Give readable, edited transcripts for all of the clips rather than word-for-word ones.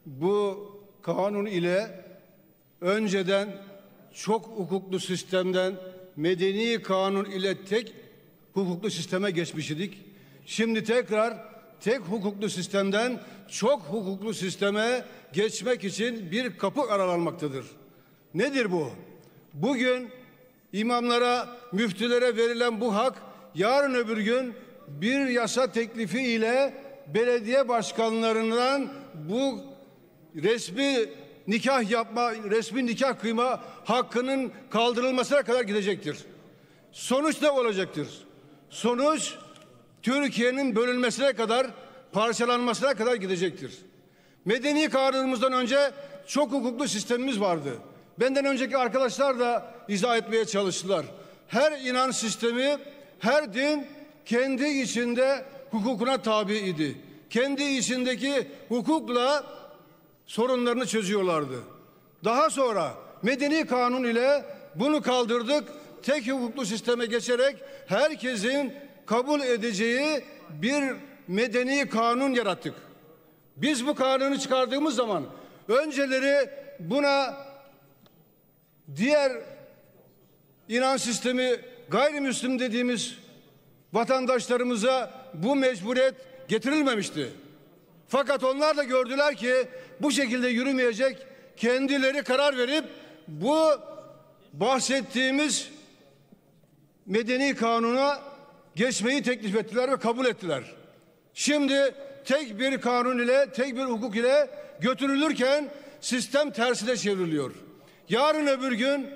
bu kanun ile önceden çok hukuklu sistemden medeni kanun ile tek hukuklu sisteme geçmiş idik. Şimdi tekrar tek hukuklu sistemden çok hukuklu sisteme geçmek için bir kapı aralanmaktadır. Nedir bu? Bugün imamlara, müftülere verilen bu hak yarın öbür gün bir yasa teklifi ile belediye başkanlarından bu resmi nikah yapma, resmi nikah kıyma hakkının kaldırılmasına kadar gidecektir. Sonuç ne olacaktır? Sonuç Türkiye'nin bölünmesine kadar, parçalanmasına kadar gidecektir. Medeni kanunumuzdan önce çok hukuklu sistemimiz vardı. Benden önceki arkadaşlar da izah etmeye çalıştılar. Her inanç sistemi, her din kendi içinde hukukuna tabi idi. Kendi içindeki hukukla sorunlarını çözüyorlardı. Daha sonra medeni kanun ile bunu kaldırdık. Tek hukuklu sisteme geçerek herkesin kabul edeceği bir medeni kanun yarattık. Biz bu kanunu çıkardığımız zaman önceleri buna diğer inanç sistemi gayrimüslim dediğimiz vatandaşlarımıza bu mecburiyet getirilmemişti. Fakat onlar da gördüler ki bu şekilde yürümeyecek, kendileri karar verip bu bahsettiğimiz medeni kanuna geçmeyi teklif ettiler ve kabul ettiler. Şimdi tek bir kanun ile, tek bir hukuk ile götürülürken sistem tersine çevriliyor. Yarın öbür gün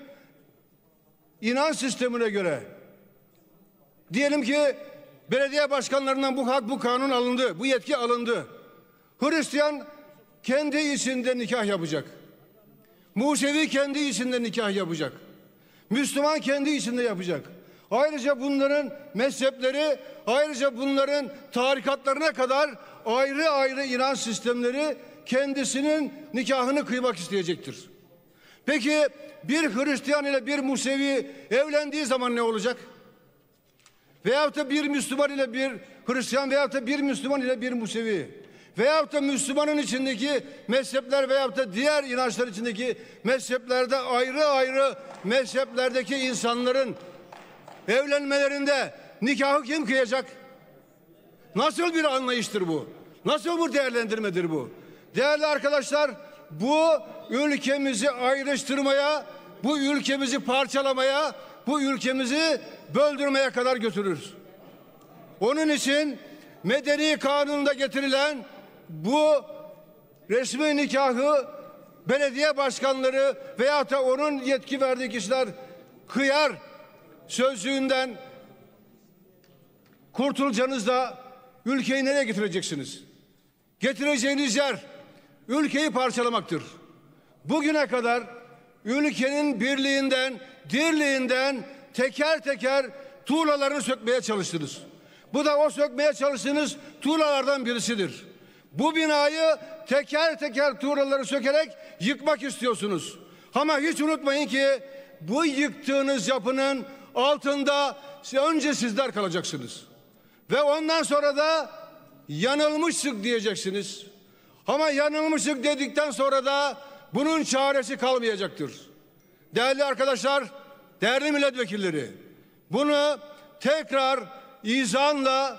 inanç sistemine göre diyelim ki belediye başkanlarından bu hak, bu kanun alındı, bu yetki alındı. Hristiyan kendi içinde nikah yapacak. Musevi kendi içinde nikah yapacak. Müslüman kendi içinde yapacak. Ayrıca bunların mezhepleri, ayrıca bunların tarikatlarına kadar ayrı ayrı inanç sistemleri kendisinin nikahını kıymak isteyecektir. Peki bir Hristiyan ile bir Musevi evlendiği zaman ne olacak? Veyahut da bir Müslüman ile bir Hristiyan veyahut da bir Müslüman ile bir Musevi veyahut da Müslümanın içindeki mezhepler veyahut da diğer inançlar içindeki mezheplerde ayrı ayrı mezheplerdeki insanların evlenmelerinde nikahı kim kıyacak? Nasıl bir anlayıştır bu? Nasıl bir değerlendirmedir bu? Değerli arkadaşlar, bu ülkemizi ayrıştırmaya, bu ülkemizi parçalamaya, bu ülkemizi böldürmeye kadar götürür. Onun için medeni kanunda getirilen bu resmi nikahı belediye başkanları veyahut da onun yetki verdiği kişiler kıyar sözlüğünden kurtulacaksınız da ülkeyi nereye getireceksiniz? Getireceğiniz yer ülkeyi parçalamaktır. Bugüne kadar ülkenin birliğinden, dirliğinden teker teker tuğlalarını sökmeye çalıştınız. Bu da o sökmeye çalıştığınız tuğlalardan birisidir. Bu binayı teker teker tuğlaları sökerek yıkmak istiyorsunuz. Ama hiç unutmayın ki bu yıktığınız yapının altında önce sizler kalacaksınız. Ve ondan sonra da yanılmıştık diyeceksiniz. Ama yanılmıştık dedikten sonra da bunun çaresi kalmayacaktır. Değerli arkadaşlar, değerli milletvekilleri, bunu tekrar izanla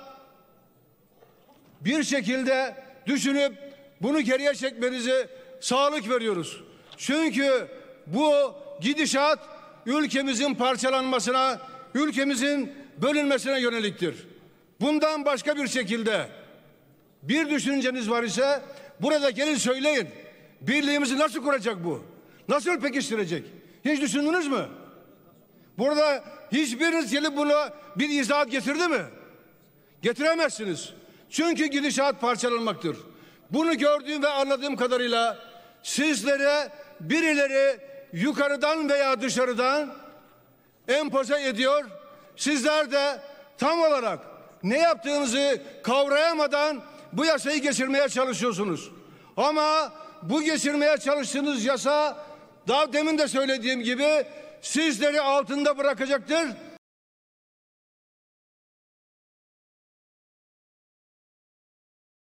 bir şekilde düşünüp bunu geriye çekmenize sağlık veriyoruz. Çünkü bu gidişat ülkemizin parçalanmasına, ülkemizin bölünmesine yöneliktir. Bundan başka bir şekilde bir düşünceniz var ise burada gelin söyleyin. Birliğimizi nasıl kuracak bu? Nasıl pekiştirecek? Hiç düşündünüz mü? Burada hiçbiriniz gelip buna bir izahat getirdi mi? Getiremezsiniz. Çünkü gidişat parçalanmaktır. Bunu gördüğüm ve anladığım kadarıyla sizlere birileri yukarıdan veya dışarıdan empoze ediyor. Sizler de tam olarak ne yaptığınızı kavrayamadan bu yasayı geçirmeye çalışıyorsunuz. Ama bu geçirmeye çalıştığınız yasa daha demin de söylediğim gibi sizleri altında bırakacaktır.